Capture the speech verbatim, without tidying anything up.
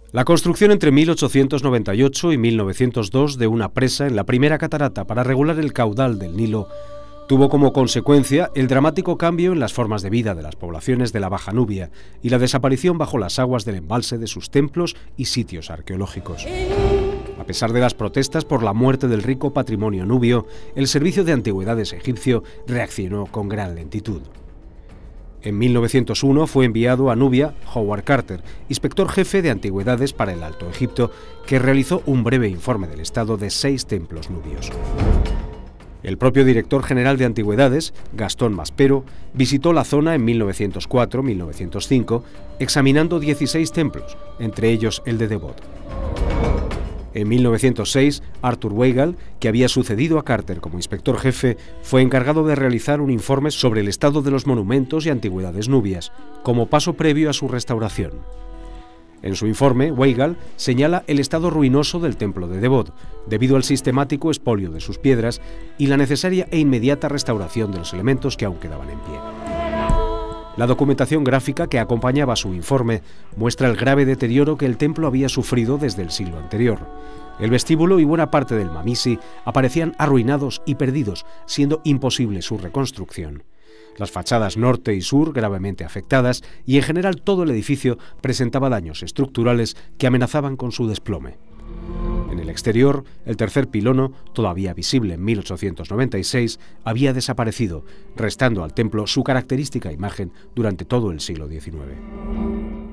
La construcción entre mil ochocientos noventa y ocho y mil novecientos dos de una presa en la primera catarata para regular el caudal del Nilo tuvo como consecuencia el dramático cambio en las formas de vida de las poblaciones de la Baja Nubia y la desaparición bajo las aguas del embalse de sus templos y sitios arqueológicos. A pesar de las protestas por la muerte del rico patrimonio nubio, el Servicio de Antigüedades egipcio reaccionó con gran lentitud. En mil novecientos uno fue enviado a Nubia Howard Carter, inspector jefe de antigüedades para el Alto Egipto, que realizó un breve informe del estado de seis templos nubios. El propio director general de Antigüedades, Gastón Maspero, visitó la zona en mil novecientos cuatro a mil novecientos cinco, examinando dieciséis templos, entre ellos el de Debod. En mil novecientos seis, Arthur Weigall, que había sucedido a Carter como inspector jefe, fue encargado de realizar un informe sobre el estado de los monumentos y antigüedades nubias, como paso previo a su restauración. En su informe, Weigall señala el estado ruinoso del templo de Debod, debido al sistemático expolio de sus piedras y la necesaria e inmediata restauración de los elementos que aún quedaban en pie. La documentación gráfica que acompañaba su informe muestra el grave deterioro que el templo había sufrido desde el siglo anterior. El vestíbulo y buena parte del Mamisi aparecían arruinados y perdidos, siendo imposible su reconstrucción. Las fachadas norte y sur gravemente afectadas y en general todo el edificio presentaba daños estructurales que amenazaban con su desplome. En el exterior, el tercer pilono, todavía visible en mil ochocientos noventa y seis, había desaparecido, restando al templo su característica imagen durante todo el siglo diecinueve.